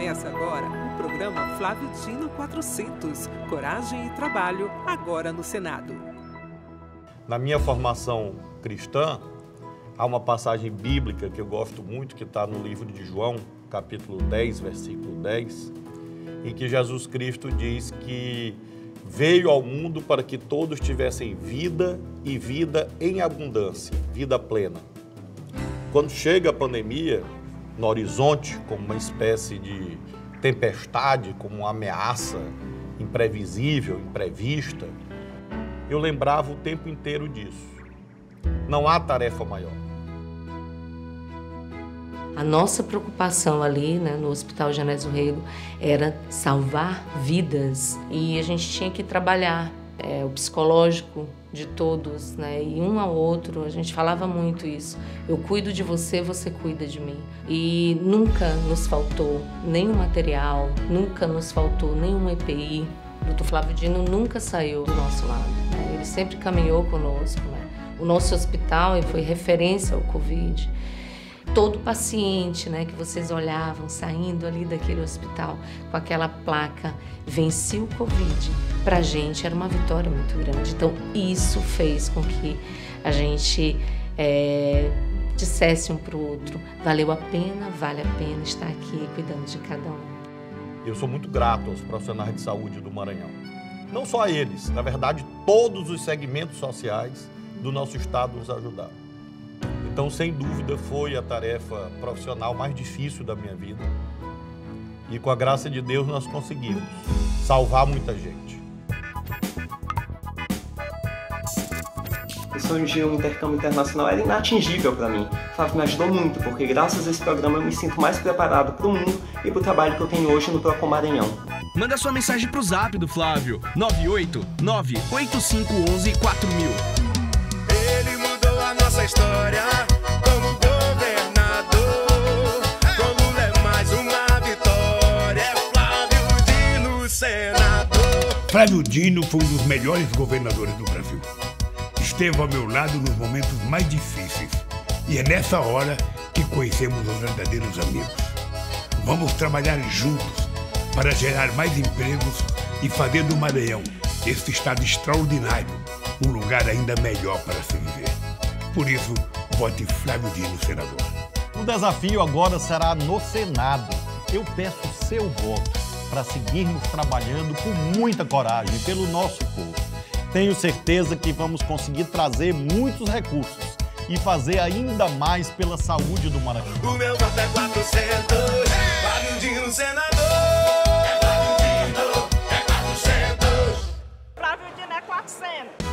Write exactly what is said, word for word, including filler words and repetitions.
Começa agora o programa Flávio Dino quatrocentos, Coragem e Trabalho, agora no Senado. Na minha formação cristã, há uma passagem bíblica que eu gosto muito, que está no livro de João, capítulo dez, versículo dez, em que Jesus Cristo diz que veio ao mundo para que todos tivessem vida e vida em abundância, vida plena. Quando chega a pandemia, no horizonte, como uma espécie de tempestade, como uma ameaça imprevisível, imprevista, eu lembrava o tempo inteiro disso. Não há tarefa maior. A nossa preocupação ali, né, no Hospital Genésio Rego era salvar vidas e a gente tinha que trabalhar é, o psicológico de todos, né, e um ao outro. A gente falava muito isso. Eu cuido de você, você cuida de mim. E nunca nos faltou nenhum material, nunca nos faltou nenhum E P I. O doutor Flávio Dino nunca saiu do nosso lado, né? Ele sempre caminhou conosco, né? O nosso hospital foi referência ao Covid. Todo paciente, né, que vocês olhavam saindo ali daquele hospital com aquela placa, venci o Covid, para a gente era uma vitória muito grande. Então isso fez com que a gente é, dissesse um para o outro, valeu a pena, vale a pena estar aqui cuidando de cada um. Eu sou muito grato aos profissionais de saúde do Maranhão. Não só a eles, na verdade todos os segmentos sociais do nosso estado nos ajudaram. Então, sem dúvida, foi a tarefa profissional mais difícil da minha vida. E com a graça de Deus nós conseguimos salvar muita gente. O sonho de um intercâmbio internacional era inatingível para mim. O Flávio me ajudou muito, porque graças a esse programa eu me sinto mais preparado para o mundo e para o trabalho que eu tenho hoje no Procon Maranhão. Manda sua mensagem pro zap do Flávio, nove oito nove oito cinco um um quatro mil. Ele mudou a nossa história como governador. Com Lula é mais uma vitória. É Flávio Dino, senador. Flávio Dino foi um dos melhores governadores do Brasil. Esteve ao meu lado nos momentos mais difíceis. E é nessa hora que conhecemos os verdadeiros amigos. Vamos trabalhar juntos para gerar mais empregos e fazer do Maranhão, este estado extraordinário, um lugar ainda melhor para se viver. Por isso, vote Flávio Dino, senador. O desafio agora será no Senado. Eu peço seu voto para seguirmos trabalhando com muita coragem pelo nosso povo. Tenho certeza que vamos conseguir trazer muitos recursos e fazer ainda mais pela saúde do Maranhão. O meu voto é quatrocentos, Flávio Dino, senador. É Flávio Dino, é quatrocentos. Flávio Dino é quatrocentos.